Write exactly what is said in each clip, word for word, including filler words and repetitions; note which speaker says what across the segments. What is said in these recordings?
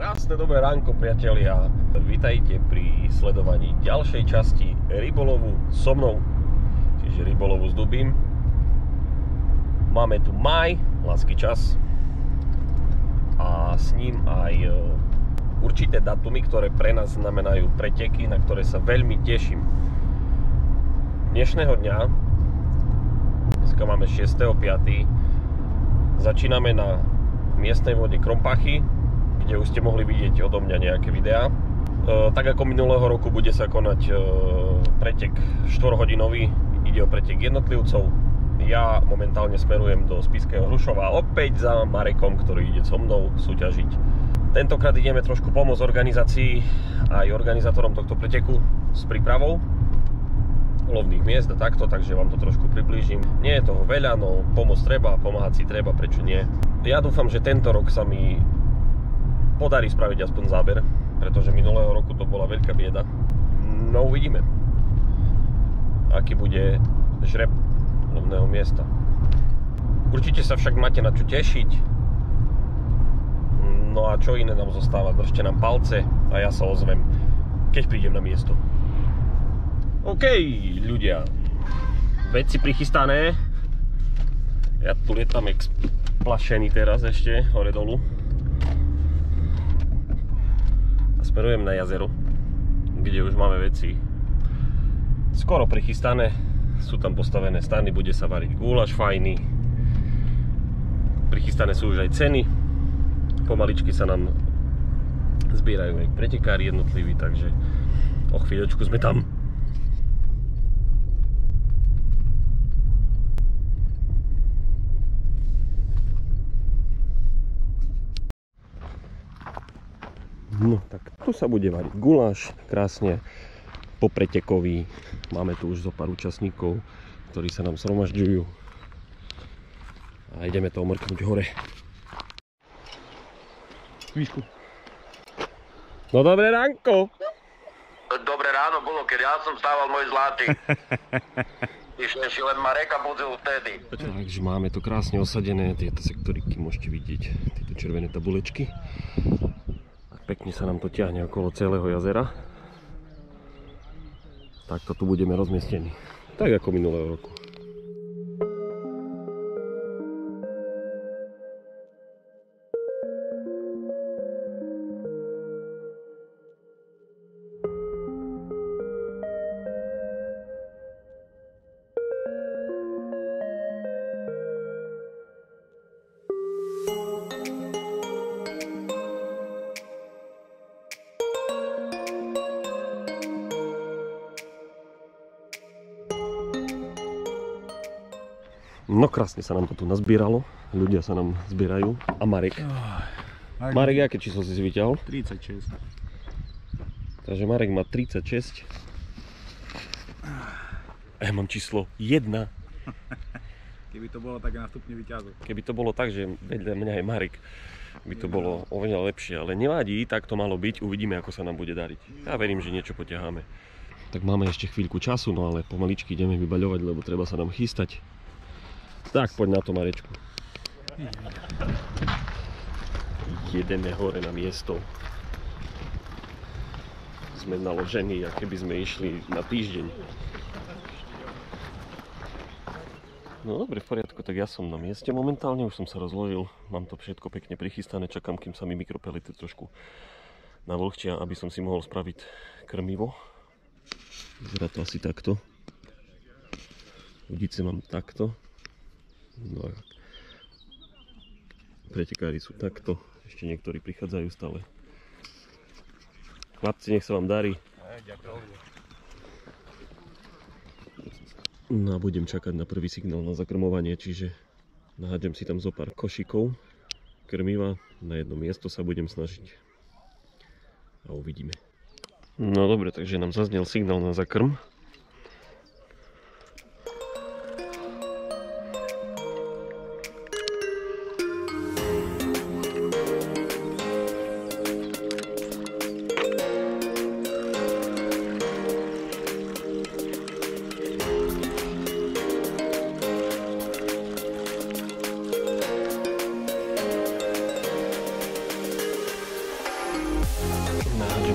Speaker 1: Krásne dobré ránko, priatelia. Vítajte pri sledovaní ďalšej časti rybolovu so mnou, čiže rybolovu s Dubím. Máme tu máj, lásky čas, a s ním aj určité datumy, ktoré pre nás znamenajú preteky, na ktoré sa veľmi teším. Dnešného dňa, dneska máme šiesteho piateho začíname na miestnej vode Krompachy, kde už ste mohli vidieť odo mňa nejaké videá. E, tak ako minulého roku bude sa konať e, pretek štvorhodinový, ide o pretek jednotlivcov. Ja momentálne smerujem do Spišského Hrušova opäť za Marekom, ktorý ide so mnou súťažiť. Tentokrát ideme trošku pomôcť organizácii aj organizátorom tohto preteku s prípravou lovných miest a takto, takže vám to trošku priblížim. Nie je toho veľa, no pomôcť treba, pomáhať si treba, prečo nie. Ja dúfam, že tento rok sa mi podarí spraviť aspoň záber, pretože minulého roku to bola veľká bieda. No uvidíme, aký bude žreb lovného miesta. Určite sa však máte na čo tešiť. No a čo iné nám zostáva, držte nám palce a ja sa ozvem, keď prídem na miesto. OK, ľudia, veci prichystané. Ja tu lietam jak splašený teraz ešte, hore dolu. Smerujem na jazero, kde už máme veci skoro prichystané. Sú tam postavené stany, bude sa variť guláš fajný. Prichystané sú už aj ceny. Pomaličky sa nám zbierajú aj pretekári jednotliví, takže o chvíľočku sme tam. No tak tu sa bude variť guláš, krásne popretekový. Máme tu už zo pár účastníkov, ktorí sa nám zhromažďujú. A ideme to omrknúť hore. Výšku. No dobré ránko.
Speaker 2: Dobré ráno bolo, keď ja som stával môj zlatý. Ešte si len Mareka budil vtedy.
Speaker 1: Takže máme to krásne osadené, tieto sektoriky môžete vidieť, tieto červené tabulečky. Pekne sa nám to ťahne okolo celého jazera. Takto tu budeme rozmiestnení. Tak ako minulého roku. No krásne sa nám to tu nazbieralo, ľudia sa nám zbierajú. A Marek? Oh, Marek, aké číslo si si vyťahol?
Speaker 3: tridsaťšesť.
Speaker 1: Takže Marek má tridsaťšesť. A ja mám číslo jeden.
Speaker 3: Keby to bolo tak na stupni víťazov.
Speaker 1: Keby to bolo tak, že vedľa mňa je Marek, by to bolo oveľa lepšie. Ale nevadí, tak to malo byť, uvidíme, ako sa nám bude dariť. Ja verím, že niečo potiaháme. Tak máme ešte chvíľku času, no ale pomaličky ideme vybaľovať, lebo treba sa nám chystať. Tak, poď na to, Marečku. Jedeme hore na miesto. Sme naložení, ako keby sme išli na týždeň. No dobre, v poriadku, tak ja som na mieste momentálne, už som sa rozložil. Mám to všetko pekne prichystané, čakám, kým sa mi mikropelity trošku navlhčia, aby som si mohol spraviť krmivo. Vyzerá to asi takto. Udice mám takto. No a pretekári sú takto, ešte niektorí prichádzajú stále. Chlapci, nech sa vám darí. No a budem čakať na prvý signál na zakrmovanie, čiže nahádžem si tam zo pár košíkov krmiva, na jedno miesto sa budem snažiť a uvidíme. No dobre, takže nám zaznel signál na zakrm.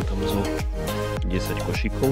Speaker 1: tam zo desať košíkov.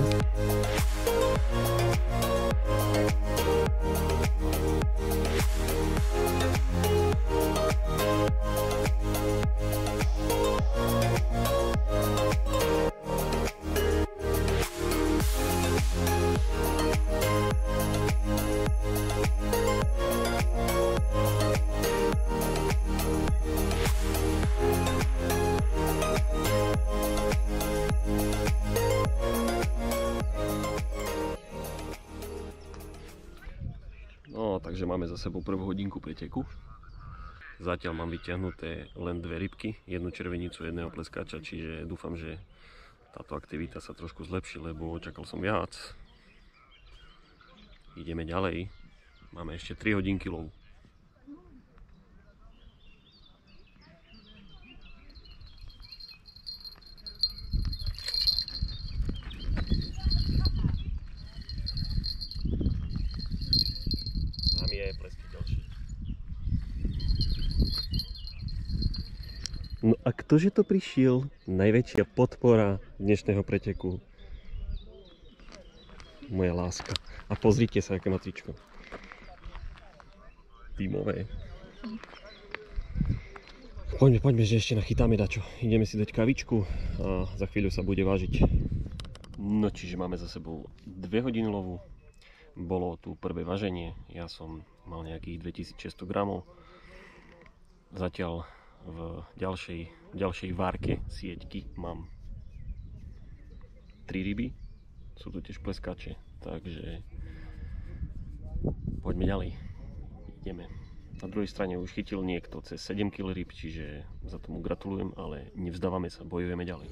Speaker 1: No, takže máme za sebou prvú hodinku preteku. Zatiaľ mám vyťahnuté len dve rybky, jednu červenicu, jedného pleskača, čiže dúfam, že táto aktivita sa trošku zlepší, lebo čakal som viac. Ideme ďalej. Máme ešte tri hodinky lovu. No a ktože to prišiel? Najväčšia podpora dnešného preteku. Moja láska. A pozrite sa, aké má tričko. Tímové. Poďme, poďme, že ešte nachytáme dačo. Ideme si dať kavičku a za chvíľu sa bude vážiť. No čiže máme za sebou dve hodiny lovu. Bolo tu prvé váženie. Ja som mal nejakých dvetisícšesťsto gramov. Zatiaľ v ďalšej, ďalšej várke sieťky mám tri ryby, sú tu tiež pleskače, takže poďme ďalej, ideme. Na druhej strane už chytil niekto cez sedem kilogramov ryb, čiže za tomu gratulujem, ale nevzdávame sa, bojujeme ďalej.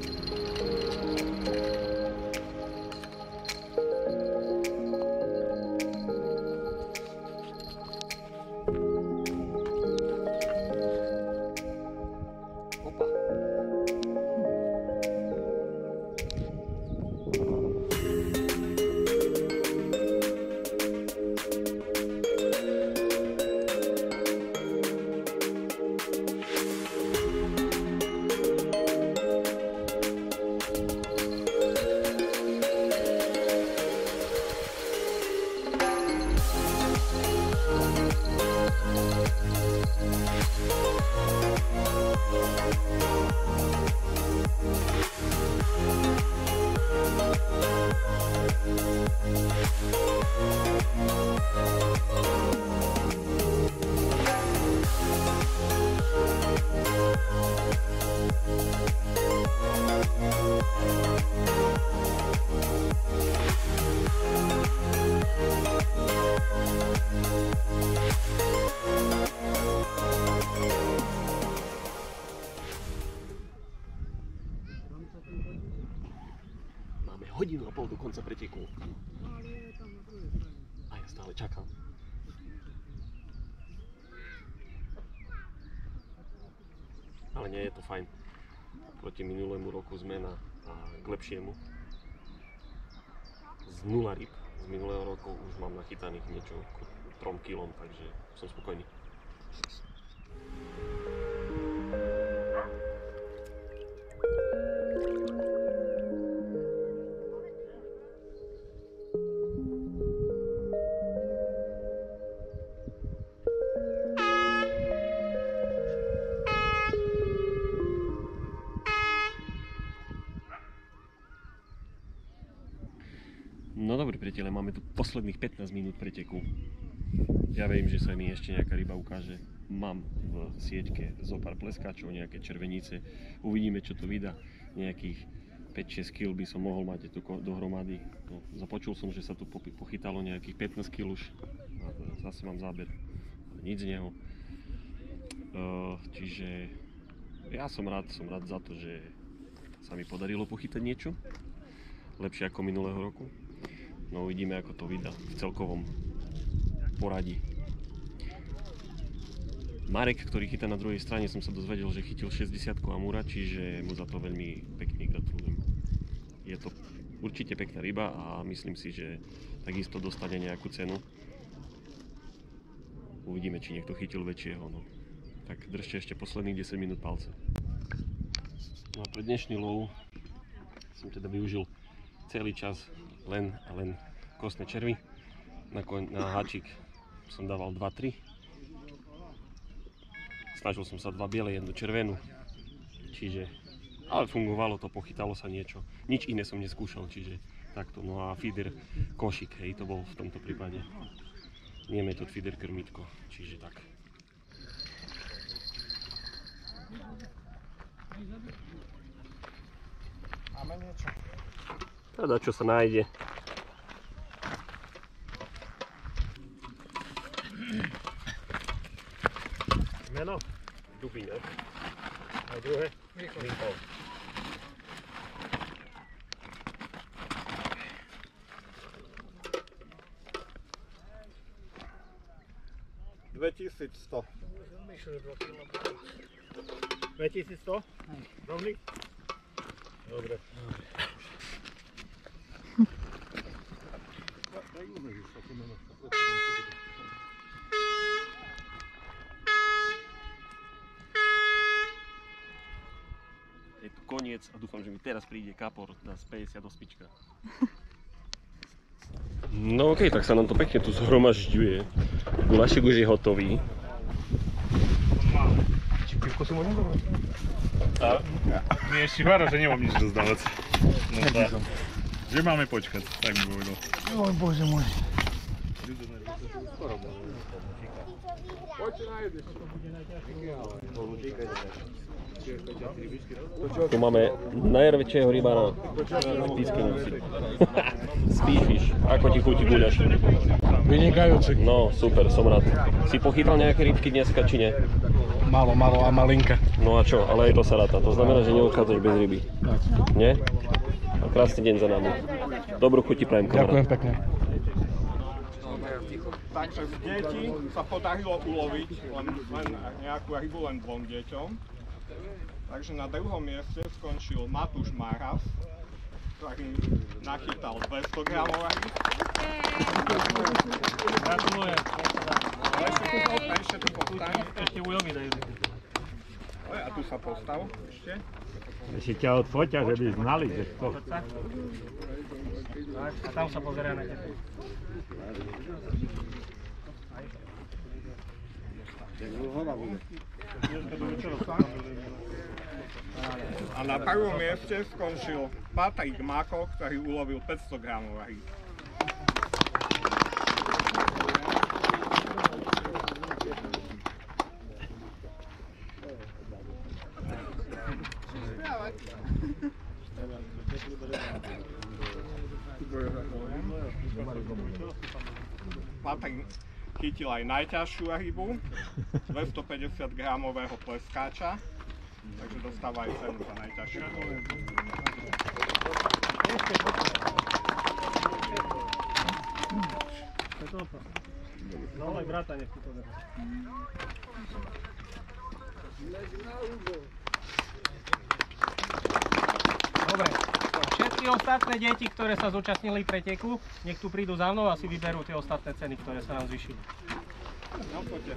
Speaker 1: Hodinu a pol do konca preteku. A ja stále čakám. Ale nie je to fajn. Proti minulému roku zmena a k lepšiemu. Z nula ryb z minulého roku už mám nachytaných niečo k trom kilom, takže som spokojný. No dobre priateľe, máme tu posledných pätnásť minút preteku. Ja viem, že sa mi ešte nejaká ryba ukáže. Mám v sieťke zo pár pleskáčov, nejaké červenice. Uvidíme, čo to vydá. Nejakých päť šesť kilogramov by som mohol mať tu dohromady. No, započul som, že sa tu pochytalo nejakých pätnásť kilogramov už. Zase mám záber. Nic z neho. Čiže ja som rád, som rád za to, že sa mi podarilo pochytať niečo. Lepšie ako minulého roku. No uvidíme, ako to vydá v celkovom poradí. Marek, ktorý chytá na druhej strane, som sa dozvedel, že chytil šesťdesiatku amúra, čiže mu za to veľmi pekne gratulujem. Je to určite pekná ryba a myslím si, že takisto dostane nejakú cenu. Uvidíme, či niekto chytil väčšieho. No. Tak držte ešte posledných desať minút palce. No a pre dnešný lov som teda využil celý čas len a len kostné červy. Na, na háčik som dával dva tri. Snažil som sa dva biele, jednu červenú. Čiže, ale fungovalo to, pochytalo sa niečo. Nič iné som neskúšal, čiže takto. No a feeder košík, hej, to bol v tomto prípade. Nie metód feeder krmítko, čiže tak.
Speaker 3: Máme niečo?
Speaker 1: Teda čo sa nájde. Meno? Dupín, ne? A druhé? Rýchol.
Speaker 3: dvetisícsto. dvetisícsto? Rovný? Dobre.
Speaker 1: Je tu koniec a dúfam, že mi teraz príde kapor na päťdesiatosem. No okej, okay, tak sa nám to pekne tu zhromažďuje. Gulášik už je hotový.
Speaker 3: Či pivko si môžem dávať? A? Mi ešte vára, že nemám nič rozdávať. No tak. Že máme počkať, tak mi povedal. Oj bože môj. Poďte na jedeš.
Speaker 1: Tu máme najväčšieho rybára z Pískej nosy. Spearfish. Ako ti chutí guľaš?
Speaker 3: Vynikajúci.
Speaker 1: No, super, som rád. Si pochytal nejaké rybky dneska, či nie?
Speaker 3: Málo, málo a malinka.
Speaker 1: No a čo, ale aj to sa ráta. To znamená, že neodchádzaš bez ryby.
Speaker 3: Tak.
Speaker 1: Nie? A krásny deň za nami. Dobrú chuť ti prajem, kamarát.
Speaker 3: Ďakujem pekne.
Speaker 4: Takže z detí sa podarilo uloviť len, len nejakú rybu len dvom deťom. Takže na druhom mieste skončil Matúš Maras, ktorý nachytal dvesto gramov ryby.
Speaker 5: Gratulujem.
Speaker 4: Ešte tu postav.
Speaker 5: Ešte ujomi dajú.
Speaker 4: A tu sa postav ešte.
Speaker 6: Ešte ťa odfoťa, že by znali, že to...
Speaker 5: A tam sa pozerá na tebe.
Speaker 4: A na prvom mieste skončil Patrik Mako, ktorý ulovil päťsto gramov ryby. Patrik chytil aj najťažšiu rybu, dvestopäťdesiat gramového pleskáča, takže dostáva aj cenu za najťažšiu.
Speaker 5: No ale brata nech ti to dá. Dobre, všetky ostatné deti, ktoré sa zúčastnili preteku, nech tu prídu za mnou a si vyberú tie ostatné ceny, ktoré sa nám zvyšili.
Speaker 4: No, poďte.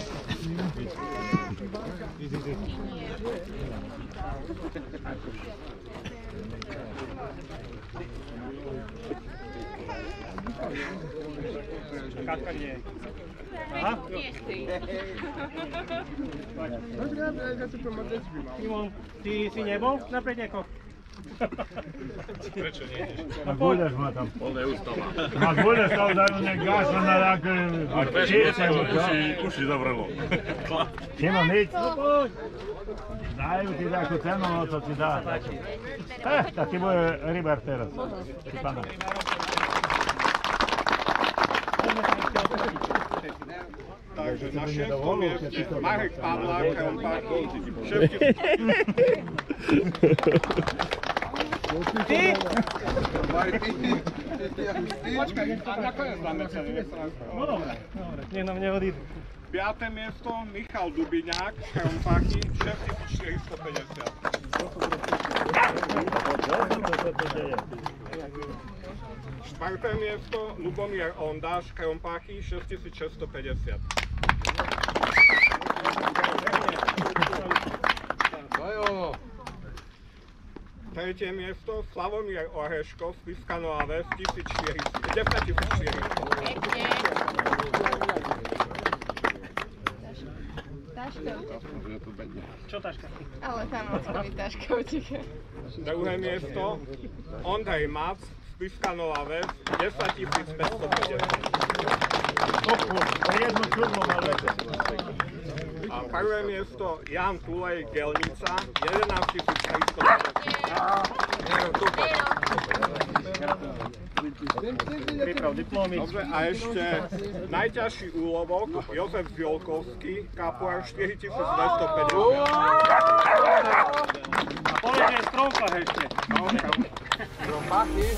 Speaker 5: Katka nie. Aha? Simon, ty si nebol na pretekoch?
Speaker 4: Prečo nie?
Speaker 6: A guľaš ma tam. Ma guľaš tam dajú nek gasa na také...
Speaker 3: Už si zavrelo.
Speaker 6: Čima nič? Dajú ti takú cenu, no to ti dá. Eh, tak ti bude rybar teraz. Šipana.
Speaker 4: Takže na šiestom mieste Marek Pavlák, Kromparky,
Speaker 5: Ty?
Speaker 4: Počkaj, a nakoniec dáme ceny, nech sa nás...
Speaker 5: No dobre, dobre, nech nám neodídu.
Speaker 4: Piaté miesto Michal Dubiňák, Kromparky, šesťtisíc štyristopäťdesiat. Štvrté miesto Lubomír Ondáš, Krompáchy, šesťtisíc šesťstopäťdesiat. tretie miesto Slavomír Oreško, Spišská Nová Ves, deväťtisícštyristo.
Speaker 7: Taška uteká.
Speaker 5: Čo taška?
Speaker 7: Ale tam ockovi taška uteká.
Speaker 4: Druhé miesto Ondrej Mac, Spišská Nová Ves, deväťtisícpäťstopäťdesiat.
Speaker 6: Jednu čudlo mal večer.
Speaker 4: A prvé miesto Jan Tulej, Gelnica, jedenásťtisíctristopäťdesiat.
Speaker 5: Príprav diplomy.
Speaker 4: Dobre, a ešte najťažší úlovok Jozef Žiolkovský, Kapuár, štyritisícdvestopäťdesiat.
Speaker 5: A povedz, že je strompa ešte.
Speaker 4: Trompachy.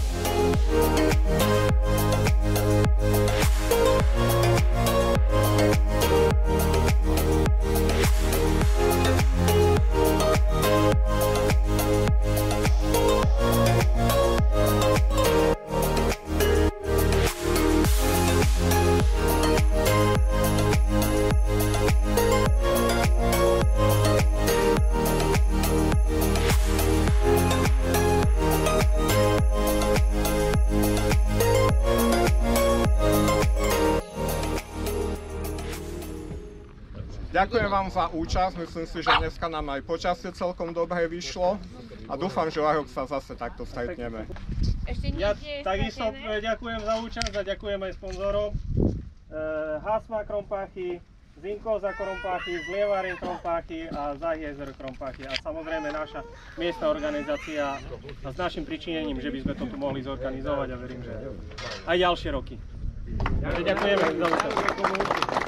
Speaker 4: Ďakujem vám za účasť, myslím si, že dneska nám aj počasie celkom dobre vyšlo a dúfam, že o rok sa zase takto stretneme.
Speaker 7: Ešte
Speaker 5: Ja
Speaker 7: niekde je
Speaker 5: takisto
Speaker 7: stratené?
Speaker 5: ďakujem za účasť a ďakujem aj sponzorom. E, Hasma Krompáchy, Zinkoza Krompáchy, Zlievarin Krompáchy a Zajiezer Krompáchy. A samozrejme naša miestna organizácia a s našim pričinením, že by sme to tu mohli zorganizovať a verím, že aj ďalšie roky. Takže ďakujeme za účasť.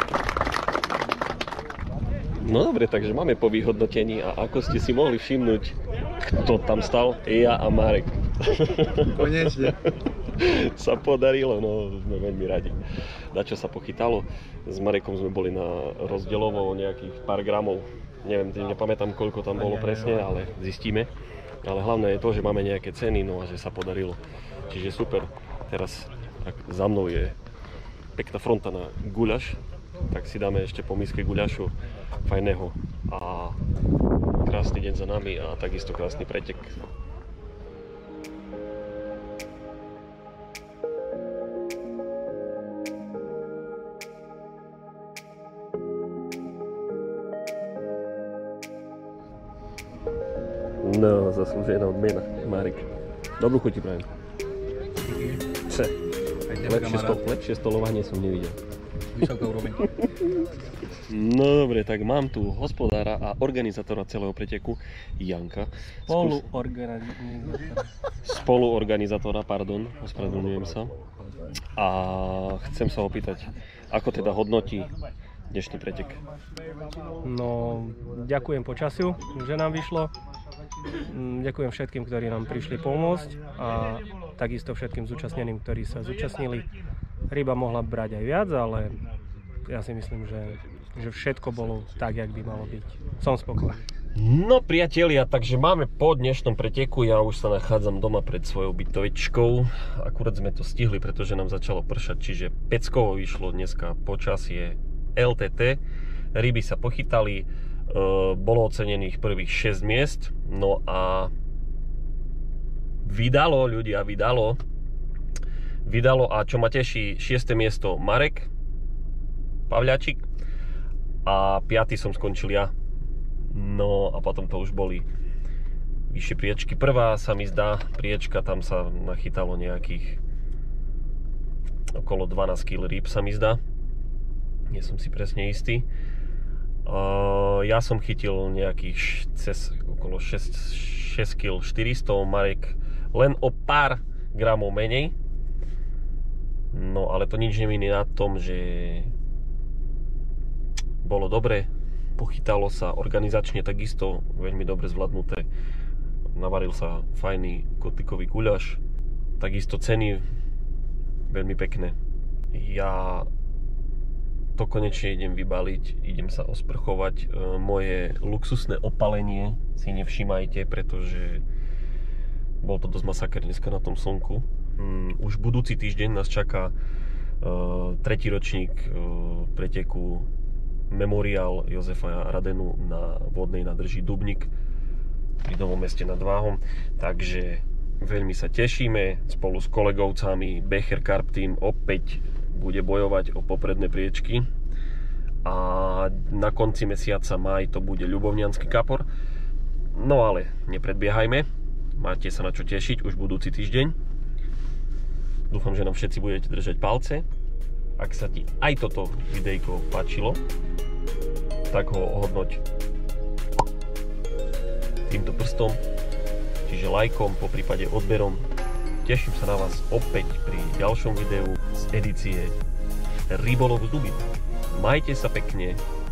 Speaker 1: No dobre, takže máme po vyhodnotení a ako ste si mohli všimnúť, kto tam stal? Ja a Marek.
Speaker 8: Konečne.
Speaker 1: Sa podarilo, no sme veľmi radi. Dačo sa pochytalo, s Marekom sme boli na rozdielovo nejakých pár gramov. Neviem, nepamätám koľko tam bolo presne, ale zistíme. Ale hlavné je to, že máme nejaké ceny, no a že sa podarilo. Čiže super. Teraz za mnou je pekná fronta na guľaš, tak si dáme ešte po miske guľašu fajného a krásny deň za nami a takisto krásny pretek. No, zaslúžená odmena, Marek. Dobrú chuť ti prajem. Če, lepšie, sto, lepšie stolovanie som nevidel.
Speaker 8: Vysoká úroveň.
Speaker 1: No dobre, tak mám tu hospodára a organizátora celého preteku, Janka.
Speaker 5: Spoluorganizátora.
Speaker 1: Spoluorganizátora, pardon, ospravedlňujem sa. A chcem sa opýtať, ako teda hodnotí dnešný pretek?
Speaker 5: No, ďakujem počasiu, že nám vyšlo. Ďakujem všetkým, ktorí nám prišli pomôcť a takisto všetkým zúčastneným, ktorí sa zúčastnili. Ryba mohla brať aj viac, ale ja si myslím, že, že všetko bolo tak, jak by malo byť. Som spokojný.
Speaker 1: No priatelia, takže máme po dnešnom preteku, ja už sa nachádzam doma pred svojou bytovečkou. Akurát sme to stihli, pretože nám začalo pršať, čiže peckovo vyšlo dneska počasie el té té. Ryby sa pochytali, bolo ocenených prvých šesť miest, no a vydalo, ľudia, vydalo. Vydalo a čo ma teší, šieste miesto Marek Pavľačik a piaty som skončil ja. No a potom to už boli vyššie priečky. Prvá sa mi zdá, priečka, tam sa nachytalo nejakých okolo dvanásť kilogramov rýb sa mi zdá. Nie som si presne istý. Uh, ja som chytil nejakých cez okolo šesť kilogramov štyristo, Marek len o pár gramov menej. No ale to nič nemení na tom, že bolo dobre, pochytalo sa organizačne takisto, veľmi dobre zvládnuté. Navaril sa fajný kotlíkový guľaš, takisto ceny veľmi pekné. Ja to konečne idem vybaliť, idem sa osprchovať. Moje luxusné opalenie si nevšímajte, pretože bol to dosť masaker dneska na tom slnku. Už budúci týždeň nás čaká uh, tretí ročník uh, preteku Memoriál Jozefa Radenu na vodnej nádrži Dubník. pri Novom Meste nad Váhom. Takže veľmi sa tešíme. Spolu s kolegovcami Becher Carp Team opäť bude bojovať o popredné priečky. A na konci mesiaca máj to bude ľubovniansky kapor. No ale nepredbiehajme. Máte sa na čo tešiť už budúci týždeň. Dúfam, že nám všetci budete držať palce. Ak sa ti aj toto videjko páčilo, tak ho ohodnoť týmto prstom, čiže lajkom, po prípade odberom. Teším sa na vás opäť pri ďalšom videu z edície Rybolov z Dubín. Majte sa pekne.